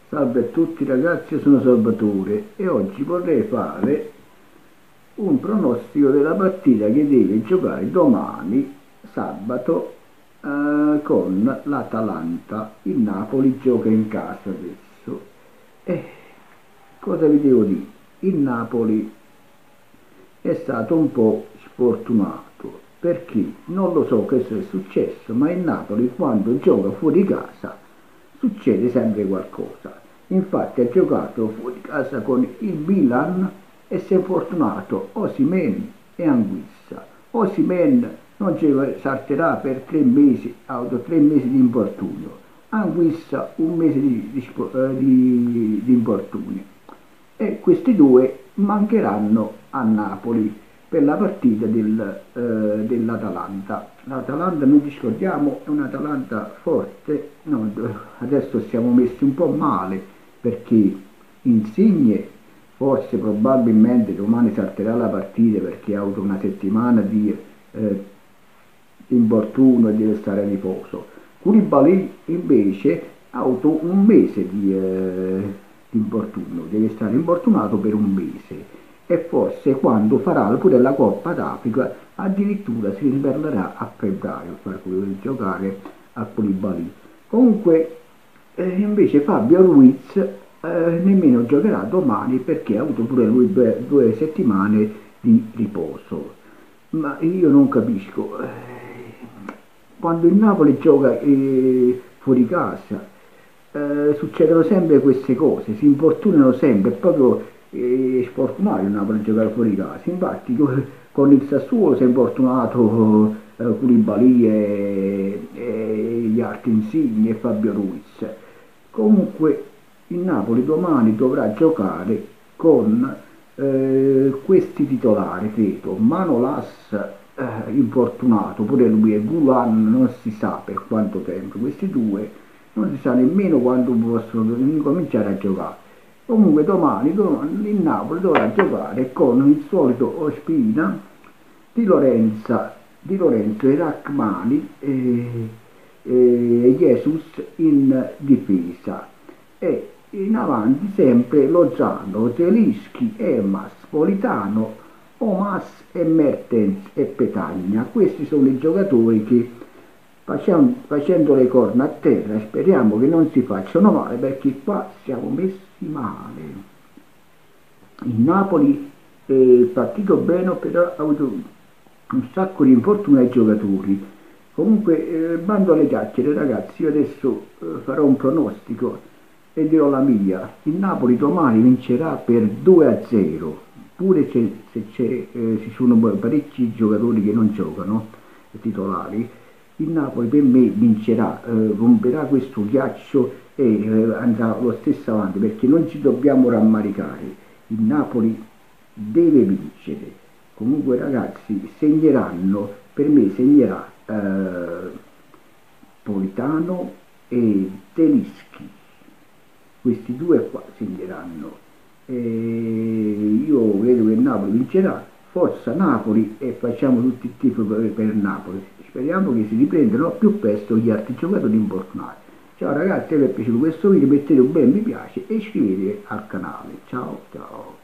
Salve a tutti ragazzi, io sono Salvatore e oggi vorrei fare un pronostico della partita che deve giocare domani, sabato, con l'Atalanta. Il Napoli gioca in casa adesso. E cosa vi devo dire? Il Napoli è stato un po' sfortunato perché non lo so che è successo, ma il Napoli quando gioca fuori casa succede sempre qualcosa. Infatti ha giocato fuori casa con il Milan e si è fortunato Osimhen e Anguissa. Osimhen non ci salterà per 3 mesi, ha avuto 3 mesi di infortunio. Anguissa un mese di infortunio. E questi due mancheranno a Napoli per la partita dell'Atalanta. L'Atalanta, noi ci scordiamo, è un'Atalanta forte. No, adesso siamo messi un po' male perché Insigne forse probabilmente domani salterà la partita perché ha avuto una settimana di infortunio e deve stare a riposo. Koulibaly invece ha avuto un mese di infortunio, deve stare infortunato per un mese e forse quando farà pure la Coppa d'Africa addirittura si riparlerà a febbraio per cui giocare a Koulibaly. Comunque invece Fabio Ruiz nemmeno giocherà domani perché ha avuto pure lui 2 settimane di riposo. Ma io non capisco, quando il Napoli gioca fuori casa succedono sempre queste cose, si infortunano sempre, è proprio sfortunato il Napoli a giocare fuori casa. Infatti con il Sassuolo si è infortunato Koulibaly e gli altri Insigne e Fabio Ruiz. Comunque il Napoli domani dovrà giocare con questi titolari, credo, Manolas infortunato, pure lui e Gulan non si sa per quanto tempo, questi due non si sa nemmeno quando possono incominciare a giocare. Comunque domani il Napoli dovrà giocare con il solito Ospina, Di Lorenzo e Rachmani e Jesus in difesa e in avanti sempre Lozano, Zelinski, Emas, Politano, Omas e Mertens e Petagna. Questi sono i giocatori che facendo le corna a terra speriamo che non si facciano male perché qua siamo messi male. Il Napoli è partito bene però ha avuto un sacco di infortuni ai giocatori. Comunque bando alle chiacchiere ragazzi, io adesso farò un pronostico e dirò la mia. Il Napoli domani vincerà per 2-0, pure se ci sono parecchi giocatori che non giocano, titolari. Il Napoli per me vincerà, romperà questo ghiaccio e andrà lo stesso avanti perché non ci dobbiamo rammaricare. Il Napoli deve vincere. Comunque ragazzi segneranno, per me segnerà Politano e Zelinski, questi due qua segneranno. Io credo che il Napoli vincerà, forza Napoli e facciamo tutti il tifo per Napoli. Speriamo che si riprendano più presto gli altri giocatori infortunati. Ciao ragazzi, se vi è piaciuto questo video mettete un bel mi piace e iscrivetevi al canale. Ciao ciao.